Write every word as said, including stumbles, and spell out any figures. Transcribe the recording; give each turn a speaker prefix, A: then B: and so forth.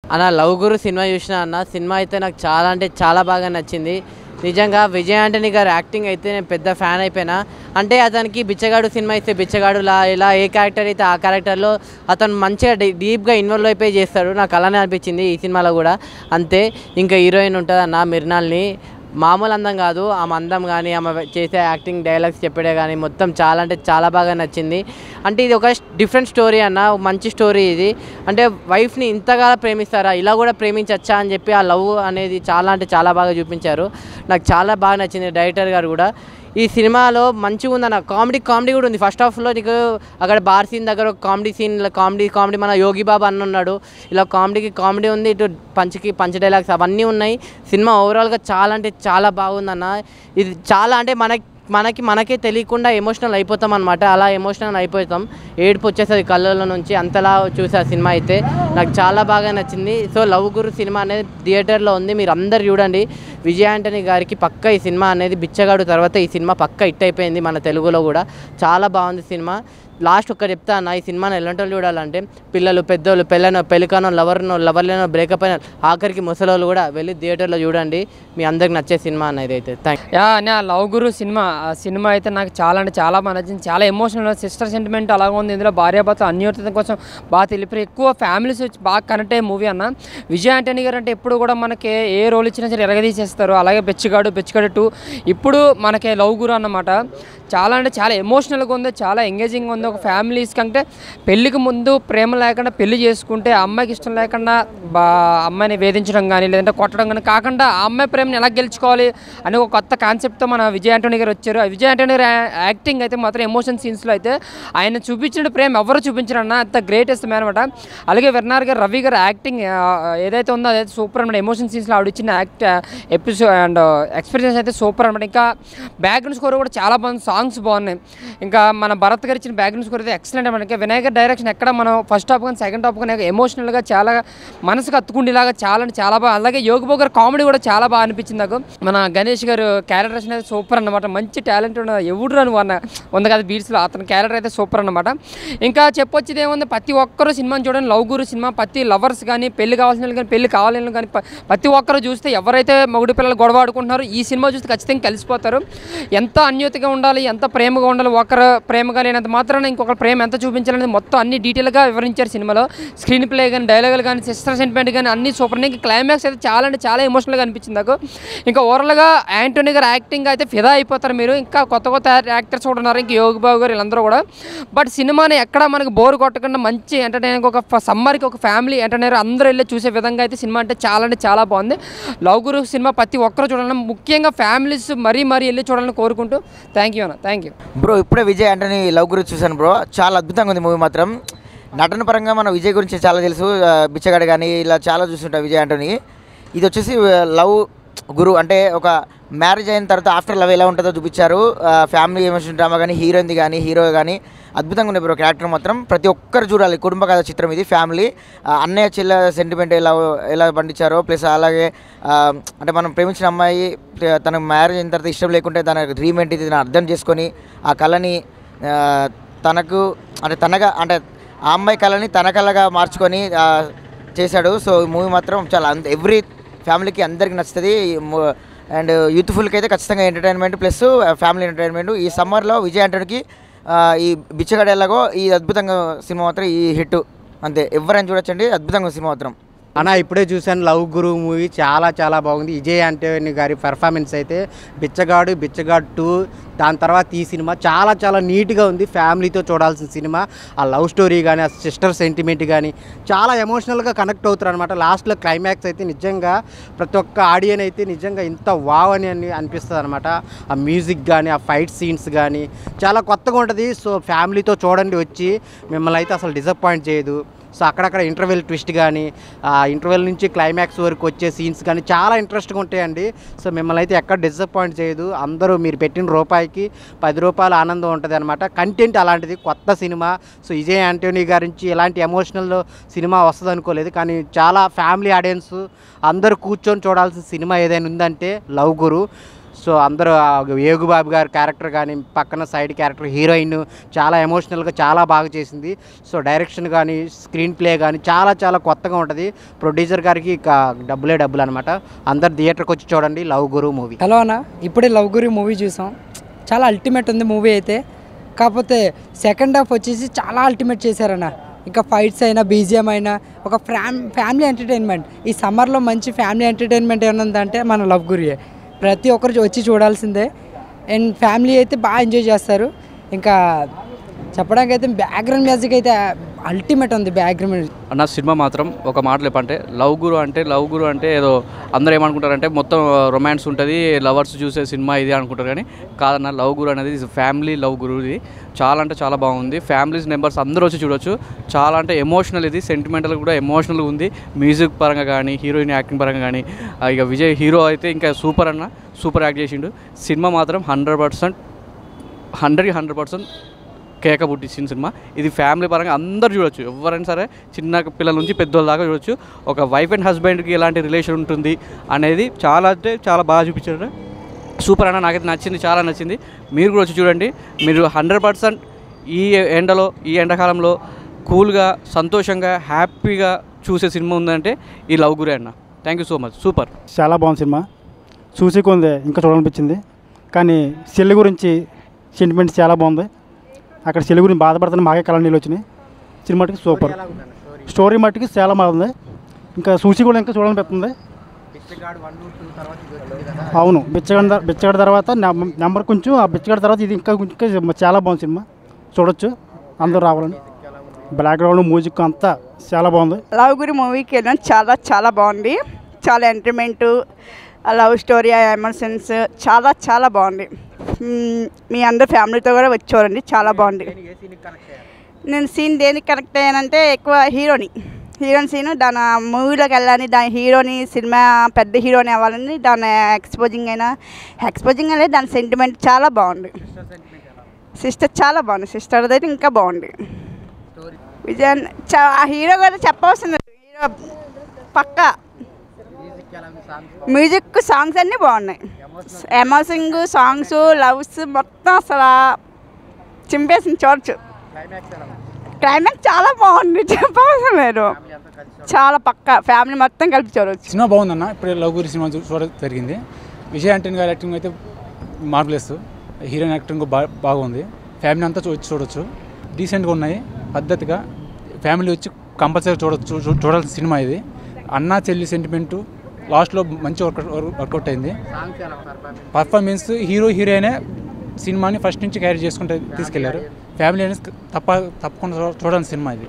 A: అన్న love guru cinema చూసిన అన్న సినిమా అయితే నాకు చాలా అంటే చాలా బాగా నచ్చింది. నిజంగా విజయ్ ఆంటనీ గారు యాక్టింగ్ అయితే నేను పెద్ద ఫ్యాన్ అయిపోయినా. అంటే అతనికి బిచ్చగాడు సినిమా ఇస్తే బిచ్చగాడులా ఇలా ఏ క్యారెక్టర్ అయితే ఆ క్యారెక్టర్లో అతను మంచిగా డీ డీప్గా ఇన్వాల్వ్ అయిపోయి చేస్తాడు. నాకు అలానే అనిపించింది ఈ సినిమాలో కూడా అంతే. ఇంకా హీరోయిన్ ఉంటుంది అన్న మిర్నాల్ని, మామూలు అందం కాదు ఆమె అందం కానీ ఆమె చేసే యాక్టింగ్ డైలాగ్స్ చెప్పడే కానీ మొత్తం చాలా అంటే చాలా బాగా నచ్చింది. అంటే ఇది ఒక డిఫరెంట్ స్టోరీ అన్న, మంచి స్టోరీ ఇది. అంటే వైఫ్ని ఇంతగా ప్రేమిస్తారా, ఇలా కూడా ప్రేమించచ్చా అని చెప్పి ఆ లవ్ అనేది చాలా అంటే చాలా బాగా చూపించారు. నాకు చాలా బాగా నచ్చింది. డైరెక్టర్ గారు కూడా ఈ సినిమాలో మంచిగా ఉందన్న, కామెడీ కామెడీ కూడా ఉంది. ఫస్ట్ హాఫ్లో నీకు అక్కడ బార్ సీన్ దగ్గర ఒక కామెడీ సీన్, కామెడీ కామెడీ మన యోగి బాబు అన్న ఉన్నాడు, ఇలా కామెడీకి కామెడీ ఉంది, ఇటు పంచ్కి పంచ్ డైలాగ్స్ అవన్నీ ఉన్నాయి. సినిమా ఓవరాల్గా చాలా అంటే చాలా బాగుందన్న. ఇది చాలా అంటే మనకి మనకి మనకే తెలియకుండా ఎమోషనల్ అయిపోతాం అనమాట. అలా ఎమోషనల్ అయిపోతాం, ఏడుపు వచ్చేస్తుంది కళ్ళల్లో నుంచి, అంతలా చూసా సినిమా అయితే నాకు చాలా బాగా నచ్చింది. సో లవ్ గురు సినిమా అనేది థియేటర్లో ఉంది, మీరు అందరు చూడండి. విజయ్ ఆంటనీ గారికి పక్క ఈ సినిమా అనేది బిచ్చగాడు తర్వాత ఈ సినిమా పక్క హిట్ అయిపోయింది మన తెలుగులో కూడా. చాలా బాగుంది సినిమా. లాస్ట్ ఒక్క చెప్తా అన్న, ఈ సినిమాని ఎలాంటి వాళ్ళు చూడాలంటే పిల్లలు, పెద్దోళ్ళు, పెళ్ళనో పెళ్ళికానో లవర్నో లవర్లేనో బ్రేకప్ అయిన ఆఖరికి ముసలోళ్ళు కూడా వెళ్ళి థియేటర్లో చూడండి. మీ అందరికి నచ్చే సినిమా అనేది అయితే. థ్యాంక్
B: యా అన్న, లవ్ గురు సినిమా సినిమా అయితే నాకు చాలా అంటే చాలా బాగా నచ్చింది. చాలా ఎమోషనల్, సిస్టర్ సెంటిమెంట్ అలాగే ఉంది. ఇందులో భార్యాభర్త అన్యోన్యత కోసం బాగా తెలిపి ఎక్కువ ఫ్యామిలీస్ వచ్చి బాగా కనెక్ట్ అయ్యే మూవీ అన్న. విజయ్ ఆంటనీ గారు అంటే ఎప్పుడు కూడా మనకి ఏ రోల్ ఇచ్చినా సరే ఎరగదీసేస్తారు. అలాగే బెచ్చగాడు, బెచ్చగాడు టూ, ఇప్పుడు మనకి లవ్ గురు అన్నమాట. చాలా అంటే చాలా ఎమోషనల్గా ఉంది, చాలా ఎంగేజింగ్ ఉంది. ఒక ఫ్యామిలీస్ కంటే పెళ్ళికి ముందు ప్రేమ లేకుండా పెళ్లి చేసుకుంటే అమ్మాయికి ఇష్టం లేకుండా బా అమ్మాయిని వేధించడం కానీ లేదంటే కొట్టడం కానీ కాకుండా ఆ అమ్మాయి ప్రేమని ఎలా గెలుచుకోవాలి అని ఒక కొత్త కాన్సెప్ట్తో మన విజయ్ ఆంటనీ గారు వచ్చారు. విజయ్ ఆంటనీ గారు యాక్టింగ్ అయితే మాత్రం ఎమోషన్ సీన్స్లో అయితే ఆయన చూపించిన ప్రేమ ఎవరు చూపించారన్న, అంత గ్రేటెస్ట్ మ్యాన్ అనమాట. అలాగే వెర్నార్ గారు, రవి గారు యాక్టింగ్ ఏదైతే ఉందో అదైతే సూపర్ అనమాట. ఎమోషన్ సీన్స్లో ఆవిడ ఇచ్చిన యాక్ట్ ఎపిసోడ్ అండ్ ఎక్స్పీరియన్స్ అయితే సూపర్ అనమాట. ఇంకా బ్యాక్గ్రౌండ్ స్కోర్ కూడా చాలా బాగుంది, సాంగ్స్ బాగున్నాయి. ఇంకా మన భరత్ గారు ఇచ్చిన బ్యాక్గ్రౌండ్ స్కోర్ అయితే ఎక్సలెంట్ మనకి. వినాయకర్ డైరెక్షన్ ఎక్కడ మనం ఫస్ట్ హాఫ్ కానీ సెకండ్ హాఫ్ కానీ ఎమోషనల్గా చాలా మనసుకు అత్తుకుండేలాగా చాలా అంటే చాలా బాగా. అలాగే యోగి బాబు గారు కామెడీ కూడా చాలా బాగా అనిపించింది నాకు. మన గణేష్ గారు క్యారెక్టరేషన్ అయితే సూపర్ అన్నమాట. మంచి టాలెంట్ ఉన్న ఎవడు రాను అన్న ఉంది కదా బీట్స్లో, అతని క్యారెక్టర్ అయితే సూపర్ అన్నమాట. ఇంకా చెప్పొచ్చేది ఏముంది, ప్రతి ఒక్కరు సినిమాని చూడండి. లవ్ గురు సినిమా ప్రతి లవర్స్ కానీ పెళ్లి కావాల్సిన వాళ్ళు కానీ పెళ్లి కావాలని కానీ ప్రతి ఒక్కరు చూస్తే ఎవరైతే మగుడి పిల్లలు గొడవ ఆడుకుంటున్నారో ఈ సినిమా చూస్తే ఖచ్చితంగా కలిసిపోతారు. ఎంత అన్యోతిగా ఉండాలి, ఎంత ప్రేమగా ఉండాలి, ఒకరు ప్రేమగా లేనంత మాత్రాన ఇంకొకరు ప్రేమ ఎంత చూపించాలనేది మొత్తం అన్ని డీటెయిల్గా వివరించారు సినిమాలో. స్క్రీన్ ప్లే కానీ డైలాగులు కానీ సిస్టర్ సెంటిమెంట్ కానీ అన్ని సూపర్. ఇంకా క్లైమాక్స్ అయితే చాలా అంటే చాలా ఎమోషనల్గా అనిపించింది నాకు. ఇంకా ఓవరాల్గా ఆంటనీ గారు యాక్టింగ్ అయితే ఫిదా అయిపోతారు మీరు. ఇంకా కొత్త కొత్త యాక్టర్స్ కూడా ఉన్నారు, ఇంకా యోగి బాబు గారు వీళ్ళందరూ కూడా. బట్ సినిమాని ఎక్కడ మనకు బోర్ కొట్టకుండా మంచి ఎంటర్టైనింగ్, ఒక సమ్మర్కి ఒక ఫ్యామిలీ ఎంటర్టైనర్ అందరూ వెళ్ళి చూసే విధంగా అయితే సినిమా అంటే చాలా అంటే చాలా బాగుంది. లవ్ గురు సినిమా ప్రతి ఒక్కరు చూడాలని, ముఖ్యంగా ఫ్యామిలీస్ మరీ మరీ వెళ్ళి చూడాలని కోరుకుంటూ థ్యాంక్ యూ అన్న. Thank you
C: bro. ఇప్పుడే విజయ్ ఆంటనీ లవ్ గురించి చూశాను బ్రో, చాలా అద్భుతంగా ఉంది మూవీ మాత్రం. నటన పరంగా మన విజయ్ గురించి చాలా తెలుసు, బిచ్చగాడు కానీ ఇలా చాలా చూస్తుంటా విజయ్ ఆంటనీ. ఇది వచ్చేసి లవ్ గురు అంటే ఒక మ్యారేజ్ అయిన తర్వాత ఆఫ్టర్ లవ్ ఎలా ఉంటుందో చూపించారు. ఫ్యామిలీ ఎమోషన్ డ్రామా కానీ హీరోయిన్ది కానీ హీరో కానీ అద్భుతంగా ఉంది బ్రో. క్యారెక్టర్ మాత్రం ప్రతి ఒక్కరు చూడాలి. కుటుంబ కథ చిత్రం ఇది. ఫ్యామిలీ అన్నయ్య చెల్లె సెంటిమెంట్ ఎలా ఎలా పండించారో, ప్లస్ అలాగే అంటే మనం ప్రేమించిన అమ్మాయి తన మ్యారేజ్ అయిన తర్వాత ఇష్టం లేకుంటే తన డ్రీమ్ ఏంటి ఇది అర్థం చేసుకొని ఆ కళని తనకు అంటే తనగా అంటే ఆ అమ్మాయి కళని తన కళగా మార్చుకొని చేశాడు. సో ఈ మూవీ మాత్రం చాలా ఎవ్రీ ఫ్యామిలీకి అందరికీ నచ్చుతుంది. అండ్ యూత్ఫుల్కి అయితే ఖచ్చితంగా ఎంటర్టైన్మెంట్ ప్లస్ ఫ్యామిలీ ఎంటర్టైన్మెంట్. ఈ సమ్మర్లో విజయ్ ఆంటనీకి ఈ బిచ్చగాడు ఎలాగో ఈ అద్భుతంగా సినిమా మాత్రం ఈ హిట్ అంతే. ఎవరైనా చూడొచ్చండి, అద్భుతంగా సినిమా మాత్రం.
D: అన్న ఇప్పుడే చూశాను లవ్ గురు మూవీ, చాలా చాలా బాగుంది. విజయ్ ఆంటనీ గారి పెర్ఫార్మెన్స్ అయితే బిచ్చగాడు, బిచ్చగాడు టూ, దాని తర్వాత ఈ సినిమా చాలా చాలా నీట్గా ఉంది. ఫ్యామిలీతో చూడాల్సిన సినిమా. ఆ లవ్ స్టోరీ కానీ ఆ సిస్టర్ సెంటిమెంట్ కానీ చాలా ఎమోషనల్గా కనెక్ట్ అవుతారు అనమాట. లాస్ట్లో క్లైమాక్స్ అయితే నిజంగా ప్రతి ఒక్క ఆడియన్ అయితే నిజంగా ఇంత వావ్ అని అని అనిపిస్తుంది అనమాట. ఆ మ్యూజిక్ కానీ ఆ ఫైట్ సీన్స్ కానీ చాలా కొత్తగా ఉంటుంది. సో ఫ్యామిలీతో చూడండి వచ్చి, మిమ్మల్ని అయితే అసలు డిసప్పాయింట్ చేయదు. సో అక్కడక్కడ ఇంటర్వెల్ ట్విస్ట్ కానీ ఆ ఇంటర్వెల్ నుంచి క్లైమాక్స్ వరకు వచ్చే సీన్స్ కానీ చాలా ఇంట్రెస్ట్గా ఉంటాయండి. సో మిమ్మల్ని అయితే ఎక్కడ డిసప్పాయింట్ చేయదు. అందరూ మీరు పెట్టిన రూపాయికి పది రూపాయల ఆనందం ఉంటుంది అనమాట. కంటెంట్ అలాంటిది, కొత్త సినిమా. సో విజయ్ ఆంటనీ గారి నుంచి ఎలాంటి ఎమోషనల్ సినిమా వస్తుంది అనుకోలేదు, కానీ చాలా ఫ్యామిలీ ఆడియన్స్ అందరూ కూర్చొని చూడాల్సిన సినిమా ఏదైనా ఉందంటే లవ్ గురు. సో అందరూ ఆ యేగుబాబు గారి క్యారెక్టర్ కానీ పక్కన సైడ్ క్యారెక్టర్ హీరోయిన్ చాలా ఎమోషనల్గా చాలా బాగా చేసింది. సో డైరెక్షన్ కానీ స్క్రీన్ ప్లే కానీ చాలా చాలా కొత్తగా ఉంటుంది. ప్రొడ్యూసర్ గారికి ఇక డబ్బులే డబ్బులు అనమాట. అందరు థియేటర్కి వచ్చి చూడండి లవ్ గురు మూవీ.
E: హలో అన్న, ఇప్పుడే లవ్ గురు మూవీ చూసాం. చాలా అల్టిమేట్ ఉంది మూవీ అయితే. కాకపోతే సెకండ్ హాఫ్ వచ్చేసి చాలా అల్టిమేట్ చేశారన్న. ఇంకా ఫైట్స్ అయినా బీజిఎం అయినా ఒక ఫ్యామ్ ఫ్యామిలీ ఎంటర్టైన్మెంట్. ఈ సమ్మర్లో మంచి ఫ్యామిలీ ఎంటర్టైన్మెంట్ ఏమైనా ఉందంటే మన లవ్ గురియే. ప్రతి ఒక్కరు వచ్చి చూడాల్సిందే. అండ్ ఫ్యామిలీ అయితే బాగా ఎంజాయ్ చేస్తారు. ఇంకా చెప్పడానికి అయితే బ్యాక్గ్రౌండ్ మ్యూజిక్ అయితే అల్టిమేట్ ఉంది. బ్యాక్గ్రౌండ్
F: అన్న సినిమా మాత్రం ఒక మాటలు చెప్పంటే లవ్ గురు అంటే లవ్ గురు అంటే ఏదో అందరూ ఏమనుకుంటారంటే మొత్తం రొమాన్స్ ఉంటుంది, లవర్స్ చూసే సినిమా ఇది అనుకుంటారు. కానీ కాదన్న, లవ్ గురు అనేది ఫ్యామిలీ లవ్ గురు. ఇది చాలా అంటే చాలా బాగుంది. ఫ్యామిలీస్ మెంబర్స్ అందరూ వచ్చి చూడొచ్చు. చాలా అంటే ఎమోషనల్, ఇది సెంటిమెంటల్ కూడా ఎమోషనల్గా ఉంది. మ్యూజిక్ పరంగా కానీ హీరోయిన్ యాక్టింగ్ పరంగా కానీ ఇక విజయ్ హీరో అయితే ఇంకా సూపర్ అన్న, సూపర్ యాక్ట్ చేసిండు. సినిమా మాత్రం హండ్రెడ్ పర్సెంట్ హండ్రెడ్కి హండ్రెడ్ పర్సెంట్ కేక పుట్టించిన సినిమా. ఇది ఫ్యామిలీ పరంగా అందరు చూడొచ్చు. ఎవరైనా సరే చిన్న పిల్లల నుంచి పెద్దోళ్ళ దాకా చూడొచ్చు. ఒక వైఫ్ అండ్ హస్బెండ్కి ఎలాంటి రిలేషన్ ఉంటుంది అనేది చాలా అంటే చాలా బాగా చూపించారు. సూపర్ అన్న, నాకైతే నచ్చింది, చాలా నచ్చింది. మీరు కూడా వచ్చి చూడండి. మీరు హండ్రెడ్ పర్సెంట్ ఈ ఎండలో ఈ ఎండాకాలంలో కూల్గా సంతోషంగా హ్యాపీగా చూసే సినిమా ఉందంటే ఈ లవ్ గురే అన్న. Thank you so much. Super,
G: చాలా బాగుంది సినిమా. చూసి కొంది ఇంకా చూడాలనిపించింది. కానీ చెల్లి గురించి సెంటిమెంట్ చాలా బాగుంది. అక్కడ చెల్లి గురించి బాధపడుతున్న మాకే కళ నీళ్ళు వచ్చినాయి. సినిమాటికి సూపర్, స్టోరీ మట్టుకి చాలా బాగుంది. ఇంకా చూసి కూడా ఇంకా చూడాలనిపిస్తుంది. అవును, బిచ్చగాడి బిచ్చగాడి తర్వాత నెంబర్ కొంచెం, ఆ బిచ్చగాడి తర్వాత ఇది ఇంకా కొంచెం చాలా బాగుంది సినిమా. చూడొచ్చు, అందరూ రావాలని. బ్యాక్గ్రౌండ్ మ్యూజిక్ అంతా చాలా బాగుంది.
H: లవ్ గురి మూవీకి వెళ్ళాను. చాలా చాలా బాగుంది. చాలా ఎంటర్టైన్మెంట్, లవ్ స్టోరీ, ఎమోషన్స్ చాలా చాలా బాగుంది. మీ అందరు ఫ్యామిలీతో కూడా వచ్చి చూడండి, చాలా బాగుంది. నేను సీన్ దేనికి కనెక్ట్ అయ్యానంటే ఎక్కువ హీరోని హీరోయిన్ సీను దాని మూవీలోకి వెళ్ళాలని, దాని హీరోని సినిమా పెద్ద హీరోని అవ్వాలని దాని ఎక్స్పోజింగ్ అయినా ఎక్స్పోజింగ్ అనేది దాని సెంటిమెంట్ చాలా బాగుంది. సిస్టర్ చాలా బాగుంది. సిస్టర్ అయితే ఇంకా బాగుంది. విజయన్ ఆ హీరో కూడా చెప్పవలసింది. హీరో పక్కా మ్యూజిక్ సాంగ్స్ అన్నీ బాగున్నాయి. ఎమోషనింగ్ సాంగ్స్, లవ్స్ మొత్తం అసలు చింపేసింది. చూడచ్చు. క్లైమాక్స్ చాలా బాగుంది, చెప్పవలసిన లేదు. చాలా పక్కా ఫ్యామిలీ మొత్తం కలిపి చూడవచ్చు.
I: సినిమా బాగుందన్న. ఇప్పుడు లవ్ గురి సినిమా చూడడం జరిగింది. విజయ్ ఆంటనీ గారి యాక్టింగ్ అయితే మార్వెలెస్. హీరోయిన్ యాక్టింగ్ బాగా బాగుంది. ఫ్యామిలీ అంతా వచ్చి చూడొచ్చు. డీసెంట్గా ఉన్నాయి, పద్ధతిగా ఫ్యామిలీ వచ్చి కంపల్సరీ చూడొచ్చు. చూడాల్సిన సినిమా ఇది. అన్నా చెల్లి సెంటిమెంటు లాస్ట్లో మంచి వర్కౌట్ వర్కౌట్ అయింది. పర్ఫార్మెన్స్ హీరో హీరోయినే సినిమాని ఫస్ట్ నుంచి క్యారీ చేసుకుంటే తీసుకెళ్లారు. ఫ్యామిలీ అనేది తప్ప తప్పకుండా చూడాల్సిన సినిమా ఇది.